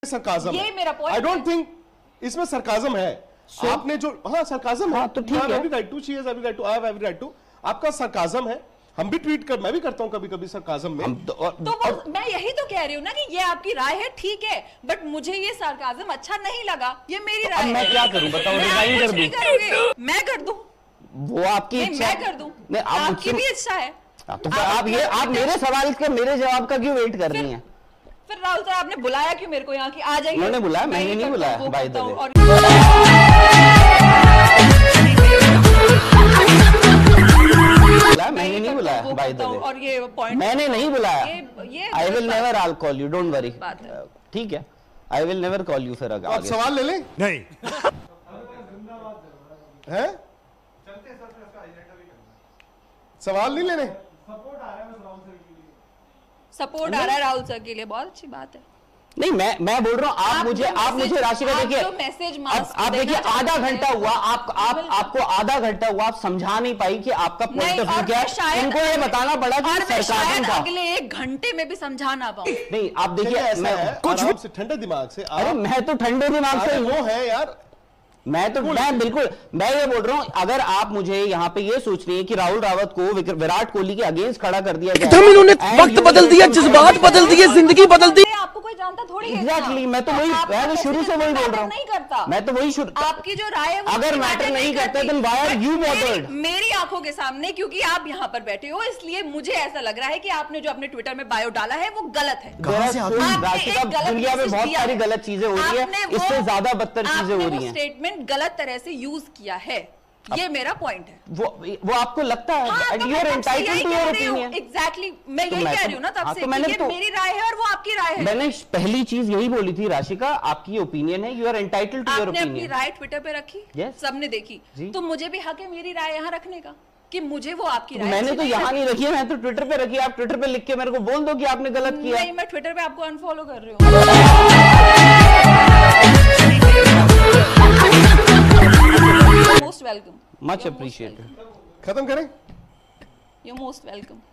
Sarcasm ये मेरा point. I don't think इसमें सरकाज़म है। आपने जो सरकाज़म है, तो ठीक है, every right to, she has every right to, I have every right to. आपका सरकाज़म है, हम भी मैं भी करता हूं कभी-कभी सरकाज़म में। तो मैं यही तो कह रही हूँ ना कि ये आपकी राय है, ठीक है, बट मुझे ये सरकाज़म अच्छा नहीं लगा, ये मेरी राय है। मैं क्या करूं बताओ, रिजाइन कर दूं? मैं कर दूं? वो आपकी इच्छा मैं कर दूं? नहीं, आपकी भी इच्छा है तो आप मेरे सवाल के मेरे जवाब का क्यों वेट कर रही हैं? फिर राहुल सर आपने बुलाया क्यों मेरे को यहाँ की? आ जाइए। उन्होंने बुलाया, मैंने नहीं बुलाया। बाय द वे मैंने नहीं बुलाया। बाय द वे और ये पॉइंट मैंने नहीं बुलाया। ये I will never all call you, don't worry. ठीक है, I will never call you. फिर आप सवाल ले लें? नहीं है सवाल नहीं लेने? सपोर्ट आ रहा है राहुल सर के लिए, बहुत अच्छी बात है। नहीं, मैं बोल रहा हूँ आप मुझे राशिका देखिए, मैसेज आप देखिए आधा घंटा हुआ, आपको आधा घंटा हुआ, आप समझा नहीं पाई कि आपका पॉइंट ऑफ व्यू क्या है। इनको ये बताना पड़ा कि सरकार था। अगले 1 घंटे में भी समझा ना पाऊं। नहीं, आप देखिए कुछ ठंडे दिमाग से। अरे मैं तो ठंडे दिमाग से वो है यार, मैं बिल्कुल मैं ये बोल रहा हूँ, अगर आप मुझे यहाँ पे ये सोच रही है कि राहुल रावत को विराट कोहली के अगेंस्ट खड़ा कर दिया जाए, इन्होंने वक्त बदल दिया, जज्बात बदल दिए, जिंदगी बदल दी। आपको कोई जानता थोड़ी है। एग्जैक्टली, मैं तो शुरू से वही बोल रहा हूँ। नहीं करता, मैं तो वही आपकी जो राय है अगर मैटर नहीं करता then why are you bothered? मेरी आंखों के सामने, क्योंकि आप यहाँ पर बैठे हो, इसलिए मुझे ऐसा लग रहा है कि आपने जो अपने ट्विटर में बायो डाला है वो गलत है। राशिका, दुनिया में बहुत सारी गलत चीजें हो रही है, इससे ज्यादा बदतर चीजें हो रही हैं। स्टेटमेंट गलत तरह से यूज किया है, ये मेरा पॉइंट है। वो आपको लगता है? You are entitled to your opinion. Exactly, मैं यही कह रही हूँ ना तब से कि ये मेरी राय है और वो आपकी राय है। मैंने पहली चीज यही बोली थी राशिका, आपकी ओपिनियन है, you are entitled to your opinion. आपने अपनी राय ट्विटर पे रखी, सबने देखी, तो मुझे भी हक है मेरी राय यहाँ रखने का कि मुझे वो आपकी राय। मैंने तो यहाँ नहीं रखी है, मैं तो ट्विटर पे रखी है। आप ट्विटर पे लिख के मेरे को बोल दो कि आपने गलत किया। नहीं, मैं ट्विटर पे आपको अनफॉलो कर रही हूँ। Most welcome, much appreciated. खत्म करें? You most welcome.